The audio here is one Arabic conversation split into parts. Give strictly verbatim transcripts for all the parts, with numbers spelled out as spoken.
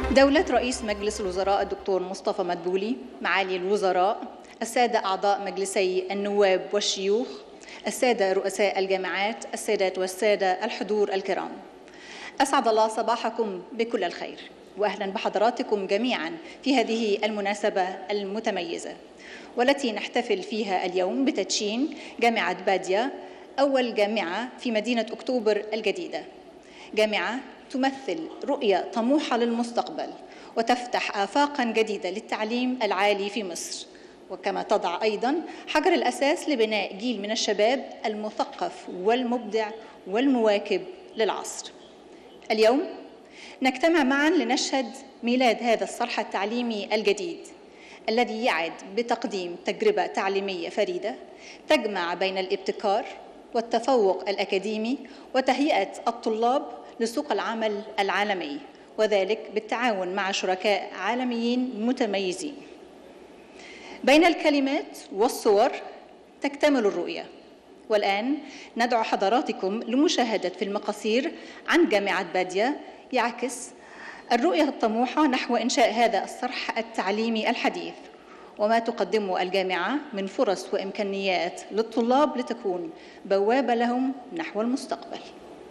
دولة رئيس مجلس الوزراء الدكتور مصطفى مدبولي، معالي الوزراء، السادة أعضاء مجلسي النواب والشيوخ، السادة رؤساء الجامعات، السادات والسادة الحضور الكرام، أسعد الله صباحكم بكل الخير، وأهلا بحضراتكم جميعا في هذه المناسبة المتميزة، والتي نحتفل فيها اليوم بتدشين جامعة بادية، أول جامعة في مدينة أكتوبر الجديدة، جامعة تمثل رؤية طموحة للمستقبل وتفتح آفاقاً جديدة للتعليم العالي في مصر، وكما تضع أيضاً حجر الأساس لبناء جيل من الشباب المثقف والمبدع والمواكب للعصر. اليوم نجتمع معاً لنشهد ميلاد هذا الصرح التعليمي الجديد الذي يعد بتقديم تجربة تعليمية فريدة تجمع بين الابتكار والتفوق الأكاديمي وتهيئة الطلاب لسوق العمل العالمي، وذلك بالتعاون مع شركاء عالميين متميزين. بين الكلمات والصور تكتمل الرؤية، والآن ندعو حضراتكم لمشاهدة فيلم قصير عن جامعة بادية يعكس الرؤية الطموحة نحو إنشاء هذا الصرح التعليمي الحديث، وما تقدمه الجامعة من فرص وإمكانيات للطلاب لتكون بوابة لهم نحو المستقبل.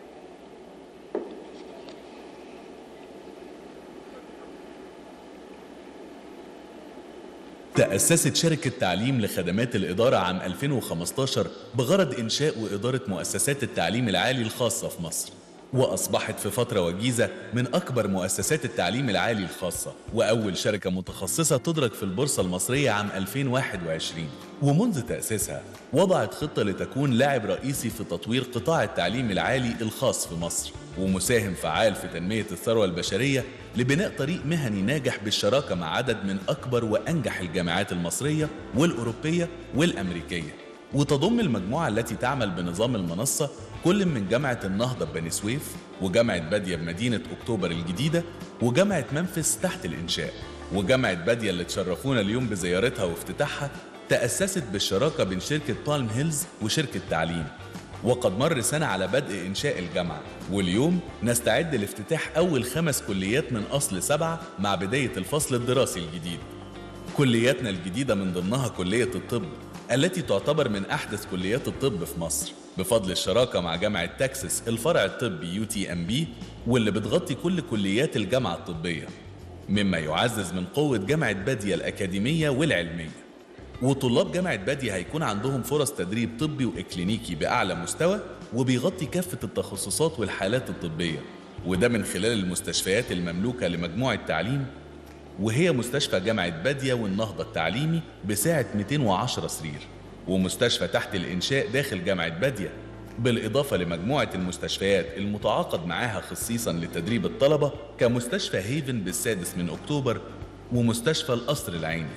تأسست شركة تعليم لخدمات الإدارة عام ألفين وخمسة عشر بغرض إنشاء وإدارة مؤسسات التعليم العالي الخاصة في مصر، وأصبحت في فترة وجيزة من أكبر مؤسسات التعليم العالي الخاصة، وأول شركة متخصصة تدرج في البورصة المصرية عام ألفين وواحد وعشرين. ومنذ تأسيسها وضعت خطة لتكون لاعب رئيسي في تطوير قطاع التعليم العالي الخاص في مصر، ومساهم فعال في تنمية الثروة البشرية لبناء طريق مهني ناجح بالشراكة مع عدد من أكبر وأنجح الجامعات المصرية والأوروبية والأمريكية. وتضم المجموعة التي تعمل بنظام المنصة كل من جامعة النهضة ببني سويف، وجامعة بادية بمدينة أكتوبر الجديدة، وجامعة منفس تحت الإنشاء، وجامعة بادية اللي تشرفونا اليوم بزيارتها وافتتاحها تأسست بالشراكة بين شركة بالم هيلز وشركة تعليم. وقد مر سنة على بدء إنشاء الجامعة، واليوم نستعد لافتتاح أول خمس كليات من أصل سبعة مع بداية الفصل الدراسي الجديد. كلياتنا الجديدة من ضمنها كلية الطب التي تعتبر من أحدث كليات الطب في مصر بفضل الشراكة مع جامعة تكساس الفرع الطبي يو تي إم بي، واللي بتغطي كل كليات الجامعة الطبية، مما يعزز من قوة جامعة بادية الأكاديمية والعلمية. وطلاب جامعة بادية هيكون عندهم فرص تدريب طبي وإكلينيكي بأعلى مستوى، وبيغطي كافة التخصصات والحالات الطبية، وده من خلال المستشفيات المملوكة لمجموعة تعليم، وهي مستشفى جامعة بادية والنهضة التعليمي بسعة مئتين وعشرة سرير، ومستشفى تحت الإنشاء داخل جامعة بادية، بالإضافة لمجموعة المستشفيات المتعاقد معاها خصيصاً لتدريب الطلبة كمستشفى هيفن بالسادس من أكتوبر، ومستشفى القصر العيني،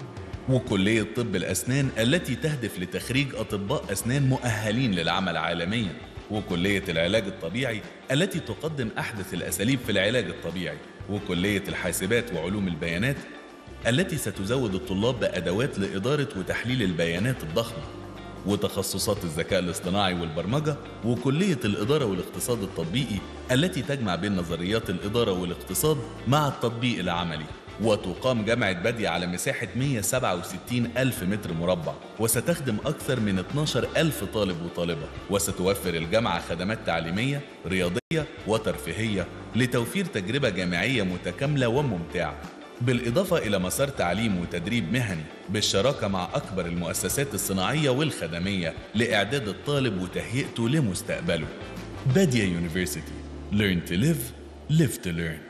وكلية طب الأسنان التي تهدف لتخريج أطباء أسنان مؤهلين للعمل عالمياً، وكلية العلاج الطبيعي التي تقدم أحدث الأساليب في العلاج الطبيعي، وكلية الحاسبات وعلوم البيانات التي ستزود الطلاب بأدوات لإدارة وتحليل البيانات الضخمة، وتخصصات الذكاء الاصطناعي والبرمجة، وكلية الإدارة والاقتصاد التطبيقي التي تجمع بين نظريات الإدارة والاقتصاد مع التطبيق العملي. وتقام جامعة بادية على مساحة مئة وسبعة وستين ألف متر مربع، وستخدم أكثر من اثناشر ألف طالب وطالبة، وستوفر الجامعة خدمات تعليمية رياضية وترفيهية لتوفير تجربة جامعية متكاملة وممتعة، بالإضافة إلى مسار تعليم وتدريب مهني بالشراكة مع أكبر المؤسسات الصناعية والخدمية لإعداد الطالب وتهيئته لمستقبله. بادية يونيفرسيتي. Learn to live, live to learn.